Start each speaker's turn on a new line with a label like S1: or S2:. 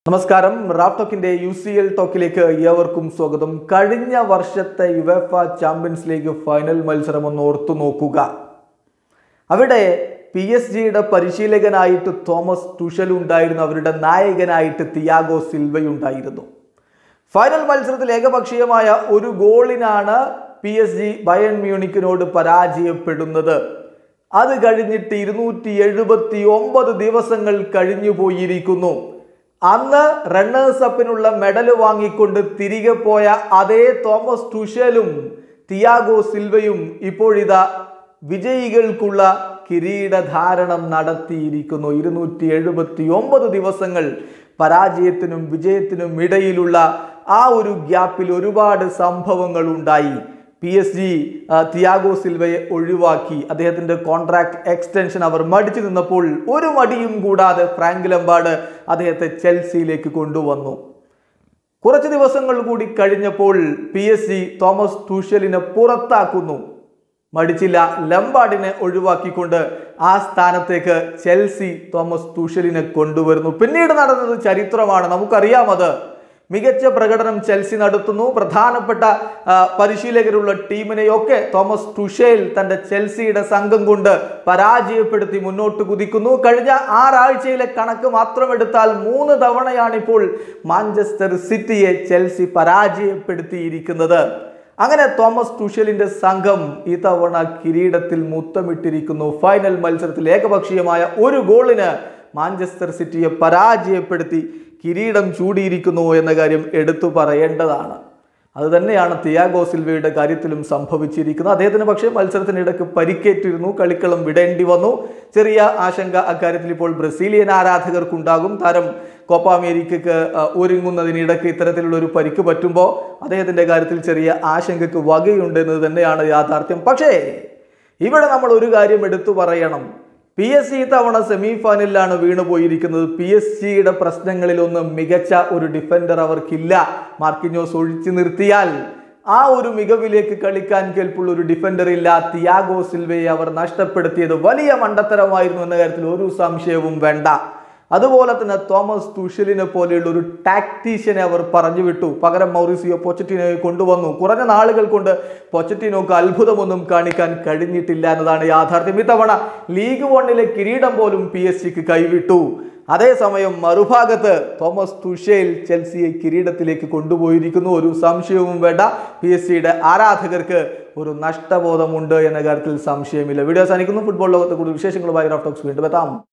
S1: നമസ്കാരം. Raf ടോക്കിന്റെ UCL ടോക്കിലേക്ക് ഏവർക്കും സ്വാഗതം. കഴിഞ്ഞ വർഷത്തെ യുവേഫ ചാമ്പ്യൻസ് ലീഗ് ഫൈനൽ മത്സരം ഒന്ന് ഓർത്തു നോക്കുക. അവിടെ PSG പരിശീലകനായിട്ട് തോമസ് തുഷൽ ഉണ്ടായിരുന്നു, അവരുടെ നായകനായിട്ട് തിയാഗോ സിൽവയുണ്ടായിരുന്നു. ഫൈനൽ മത്സരത്തിൽ ഏകപക്ഷീയമായ ഒരു ഗോളിനാണ് PSG ബയൺ മ്യൂണിക്കിനോട് പരാജയപ്പെടുന്നത്. അത് കഴിഞ്ഞിട്ട് 279 ദിവസങ്ങൾ കഴിഞ്ഞു പോയിരിക്കുന്നു. അന്ന് റണ്ണേഴ്സ് അപ്പിനുള്ള മെഡൽ വാങ്ങിക്കൊണ്ട് തിരികെ പോയ അതേ തോമസ് തുഷലും തിയാഗോ സിൽവയും ഇപ്പോഴിതാ വിജയികൾക്കുള്ള കിരീടധാരണം നടത്തിയിരിക്കുന്നു. 279 ദിവസങ്ങൾ പരാജയത്തിനും വിജയത്തിനും ഇടയിലുള്ള ആ ഒരു ഗ്യാപ്പിൽ ഒരുപാട് സംഭവങ്ങൾ ഉണ്ടായി. PSG തിയാഗോ സിൽവയെ ഒഴിവാക്കി. അദ്ദേഹത്തിൻ്റെ കോൺട്രാക്ട് എക്സ്റ്റൻഷൻ അവർ മടിച്ചു നിന്നപ്പോൾ ഒരു മടിയും കൂടാതെ ഫ്രാങ്ക് ലംപാർഡ് അദ്ദേഹത്തെ ചെൽസിയിലേക്ക് കൊണ്ടുവന്നു. കുറച്ച് ദിവസങ്ങൾ കൂടി കഴിഞ്ഞപ്പോൾ PSG തോമസ് തുഷലിനെ പുറത്താക്കുന്നു. മടിച്ചില്ല, ലംപാർഡിനെ ഒഴിവാക്കിക്കൊണ്ട് ആ സ്ഥാനത്തേക്ക് ചെൽസി തോമസ് തുഷലിനെ കൊണ്ടുവരുന്നു. പിന്നീട് നടന്നത് ചരിത്രമാണ്, നമുക്കറിയാം. അത് മികച്ച പ്രകടനം ചെൽസി നടത്തുന്നു. പ്രധാനപ്പെട്ട പരിശീലകരുള്ള ടീമിനെയൊക്കെ തോമസ് തുഷേൽ തൻ്റെ ചെൽസിയുടെ സംഘം കൊണ്ട് പരാജയപ്പെടുത്തി മുന്നോട്ട് കുതിക്കുന്നു. കഴിഞ്ഞ 6 ആഴ്ചയിലെ കണക്ക് മാത്രം എടുത്താൽ 3 തവണയാണിപ്പോൾ മാഞ്ചസ്റ്റർ സിറ്റിയെ ചെൽസി പരാജയപ്പെടുത്തിയിരിക്കുന്നത്. അങ്ങനെ തോമസ് തുഷലിന്റെ സംഘം ഈ തവണ കിരീടത്തിൽ മുത്തമിട്ടിരിക്കുന്നു. ഫൈനൽ മത്സരത്തിൽ ഏകപക്ഷീയമായ ഒരു ഗോളിന് മാഞ്ചസ്റ്റർ സിറ്റിയെ പരാജയപ്പെടുത്തി കിരീടം ചൂടിയിരിക്കുന്നു എന്ന കാര്യം എടുത്തു പറയേണ്ടതാണ്. അതുതന്നെയാണ് തിയാഗോ സിൽവയുടെ കാര്യത്തിലും സംഭവിച്ചിരിക്കുന്നത്. അദ്ദേഹത്തിന് പക്ഷേ മത്സരത്തിനിടയ്ക്ക് പരിക്കേറ്റിരുന്നു, കളിക്കളം വിടേണ്ടി വന്നു. ചെറിയ ആശങ്ക അക്കാര്യത്തിൽ ഇപ്പോൾ ബ്രസീലിയൻ ആരാധകർക്കുണ്ടാകും. താരം കോപ്പ അമേരിക്കയ്ക്ക് ഒരുങ്ങുന്നതിനിടയ്ക്ക് ഇത്തരത്തിലുള്ള ഒരു പരിക്ക് പറ്റുമ്പോൾ അദ്ദേഹത്തിൻ്റെ കാര്യത്തിൽ ചെറിയ ആശങ്കയ്ക്ക് വകയുണ്ടെന്നത് തന്നെയാണ് യാഥാർത്ഥ്യം. പക്ഷേ ഇവിടെ നമ്മൾ ഒരു കാര്യം എടുത്തു പറയണം. PSG തവണ സെമി ഫൈനലിലാണ് വീണുപോയിരിക്കുന്നത്. PSG പ്രശ്നങ്ങളിലൊന്നും മികച്ച ഒരു ഡിഫൻഡർ അവർക്കില്ല. മാർക്കിഞ്ഞോസ് ഒഴിച്ചു നിർത്തിയാൽ ആ ഒരു മികവിലേക്ക് കളിക്കാൻ കെൽപ്പുള്ള ഒരു ഡിഫൻഡർ ഇല്ല. തിയാഗോ സിൽവയെ അവർ നഷ്ടപ്പെടുത്തിയത് വലിയ മണ്ടത്തരമായിരുന്നു എന്ന കാര്യത്തിൽ ഒരു സംശയവും വേണ്ട. അതുപോലെ തന്നെ തോമസ് തുഷലിനെ പോലെയുള്ള ഒരു ടാക്ടീഷ്യനെ അവർ പറഞ്ഞു വിട്ടു. പകരം മൗറിസിയോ പൊച്ചറ്റിനോയെ കൊണ്ടുവന്നു. കുറഞ്ഞ നാളുകൾ കൊണ്ട് പൊച്ചറ്റിനോക്ക് അത്ഭുതമൊന്നും കാണിക്കാൻ കഴിഞ്ഞിട്ടില്ല എന്നതാണ് യാഥാർത്ഥ്യം. ഇത്തവണ ലീഗ് 1 കിരീടം പോലും PSG കൈവിട്ടു. അതേസമയം മറുഭാഗത്ത് തോമസ് തുഷേൽ ചെൽസിയെ കിരീടത്തിലേക്ക് കൊണ്ടുപോയിരിക്കുന്നു. ഒരു സംശയവും വേണ്ട. PSG ആരാധകർക്ക് ഒരു നഷ്ടബോധമുണ്ട് എന്ന കാര്യത്തിൽ സംശയമില്ല. വീഡിയോ അവസാനിക്കുന്നു. ഫുട്ബോൾ ലോകത്തെ കൂടുതൽ വിശേഷങ്ങളുമായി റാഫ് ടോക്സ് വീണ്ടും എത്താം.